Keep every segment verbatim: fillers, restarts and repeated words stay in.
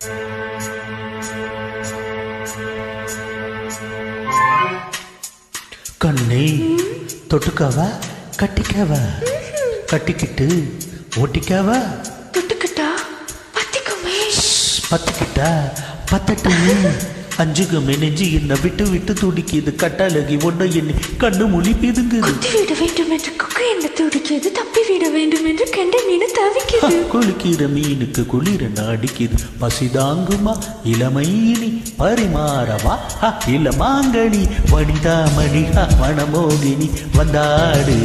கண்ணே தொட்டுக்கவா கட்டிக்கவா கட்டிக்கிட்டு ஓட்டிக்கவா தொட்டுக்கிட்டா பத்திக்குமே பத்திக்கிட்டா பத்தட்டுமே அஞ்சுகமே நெஞ்சு என்ன விட்டு விட்டு துடிக்குது கட்டழகி ஒன்றை எண்ணி கண்ணு மொழி பிதுங்குது குத்தி விட வேண்டும் என்று குக்கை என்ன துடிக்குது தப்பி விட வேண்டும் என்று கெண்ட மீன் தவிக்குது குளிக்கிற மீனுக்கு குளிர அடிக்குது பசிதாங்குமா இளமையினி பரிமாறவா இளமாங்கனி வனிதாமணி மணமோகினி வந்தாடு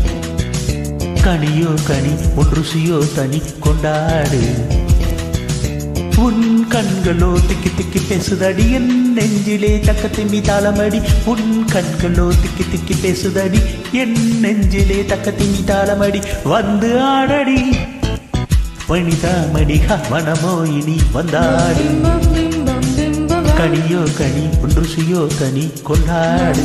கனியோ கனி ஒன்று ருசியோ தனி கொண்டாடு உன் கண்களோ திக்கி திக்கி பேசுதடி என் நெஞ்சிலே தக்க திம்மி தாளமடி உன் கண்களோ திக்கி திக்கி பேசுதடி என் நெஞ்சிலே தக்க திம்மி தாளமடி வந்து ஆடடி வனிதாமணி மனமோ இனி வந்தாடு கனியோ கனி ஒன்று ருசியோ தனி கொண்டாடு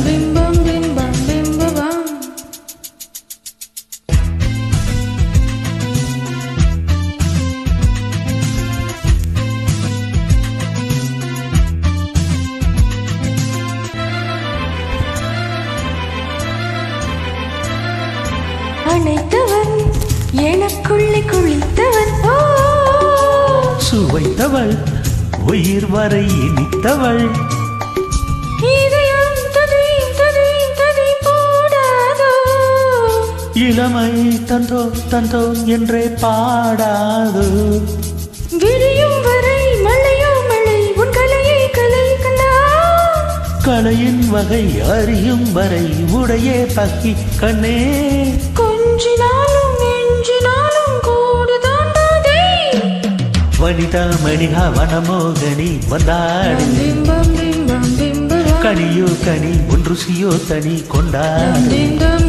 அணைத்தவன் எனக்குள்ளே குளித்தவன் சுவைத்தவள் உயிர் வரை இனித்தவள் இதயம் ததி ததி ததி போடாதோ இளமை தந்தோ தந்தோ என்றே பாடாதோ விரியும் வரை மழையோ மழை உன் கலையை கலை கண்டா கலையின் வகை அறியும் வரை உடையே பக்கி கண்ணே கொஞ்சினாலும் நெஞ்சினாலும் கூடு தாண்டாதே வனிதாமணி வனமோகனி வந்தாடு கனியோ கனி ஒன்று ருசியோ தனி கொண்டாடு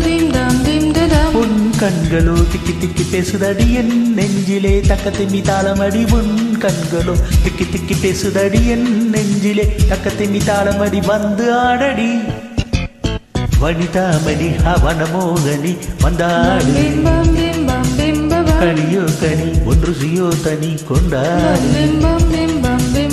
உன் கண்களோ திக்கி திக்கி பேசுதடி என் நெஞ்சிலே தக்க திம்மி தாளமடி உன் கண்களோ திக்கி திக்கி பேசுதடி என் நெஞ்சிலே தக்க திம்மி தாளமடி வந்து ஆடடி வனிதாமணி வனமோகனி வந்தாடு கனியோ கனி ஒன்று ருசியோ தனி கொண்டாடு